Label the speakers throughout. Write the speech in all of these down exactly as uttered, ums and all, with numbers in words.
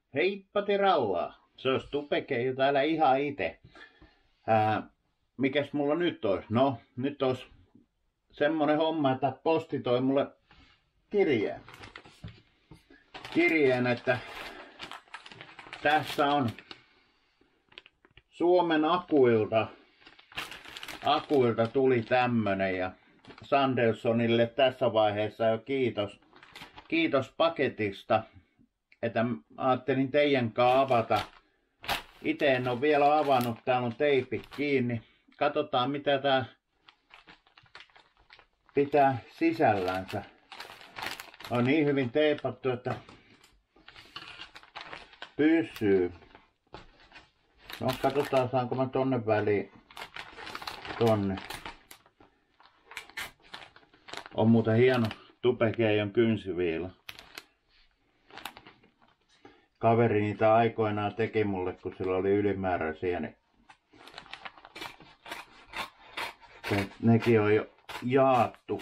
Speaker 1: Heippa tirallaa. Se olisi Tupeke jo täällä ihan itse. Ää, mikäs mulla nyt olisi? No, nyt olisi semmonen homma, että posti toi mulle kirjeen. Kirjeen, että tässä on Suomen Akuilta. Akuilta tuli tämmönen ja Sandelsonille tässä vaiheessa jo kiitos. Kiitos paketista, että ajattelin teidän kanssa avata. Itse en ole vielä avannut, täällä on teipit kiinni. Katsotaan mitä tää pitää sisällänsä. On niin hyvin teipattu, että pysyy. No katsotaan saanko mä tonne väliin. Tonne. On muuten hieno Tupekeijon kynsiviila. Kaveri niitä aikoinaan teki mulle, kun sillä oli ylimääräisiä. Niin nekin on jo jaattu.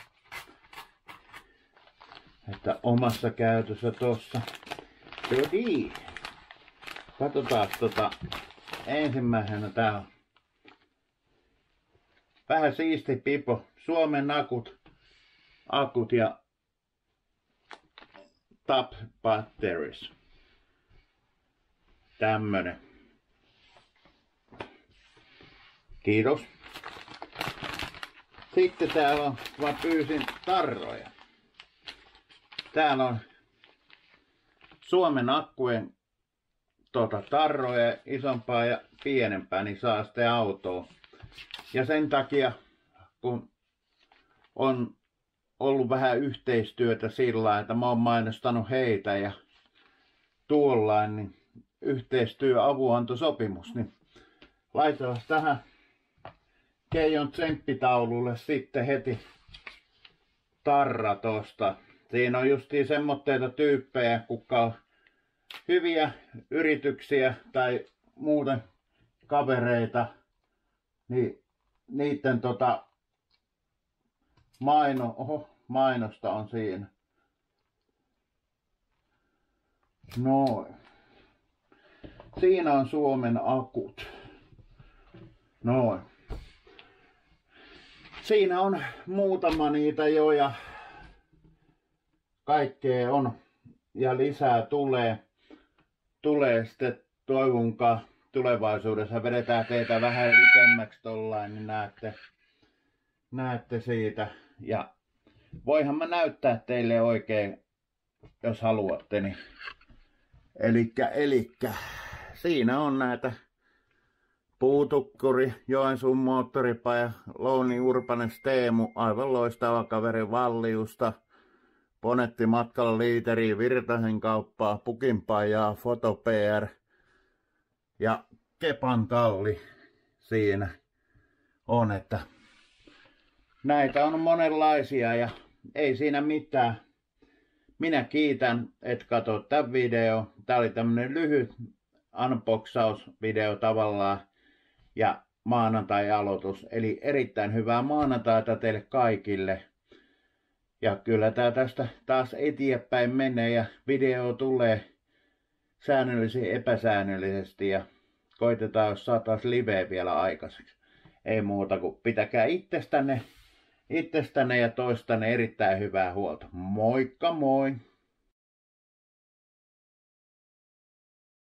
Speaker 1: Että omassa käytössä tossa. Pedi. Katsotaan tota. Ensimmäisenä tää on vähän siisti pipo. Suomen akut. Akut ja Top Batteries. Tämmönen. Kiitos. Sitten täällä on, mä pyysin tarroja. Täällä on Suomen akkujen tota, tarroja, isompaa ja pienempää, niin saa sitten autoa. Ja sen takia, kun on ollut vähän yhteistyötä sillä, että mä oon mainostanut heitä ja tuollain, niin yhteistyö avuantosopimus, niin laitetaan tähän Keijon tsemppitaululle sitten heti tarra tosta. Siinä on justiin semmoitteita tyyppejä, kuka on hyviä yrityksiä tai muuten kavereita, niin niiden tota maino, oho, mainosta on siinä. Noin. Siinä on Suomen akut. Noin. Siinä on muutama niitä jo ja kaikkea on ja lisää tulee. Tulee sitten toivonkaan tulevaisuudessa. Vedetään teitä vähän likemmäksi tollain, niin näette, näette siitä. Ja voihan mä näyttää teille oikein, jos haluatte. Niin. Elikkä, elikkä. Siinä on näitä Puutukkuri, Joensuun moottoripaja, Louni Urbanes Teemu, aivan loistava kaveri Valliusta. Ponetti matkalla liiteriin Virtasen kauppaa, Pukinpajaa, Foto P R ja Kepan talli siinä on, että näitä on monenlaisia ja ei siinä mitään. Minä kiitän, että katsot tämän video. Tää oli tämmönen lyhyt unboxausvideo tavallaan ja maanantai-aloitus. Eli erittäin hyvää maanantaita teille kaikille. Ja kyllä tää tästä taas eteenpäin menee ja video tulee säännöllisesti epäsäännöllisesti ja koitetaan, jos saataisiin liveä vielä aikaiseksi. Ei muuta kuin pitäkää itsestänne, itsestänne ja toistanne erittäin hyvää huolta. Moikka moi!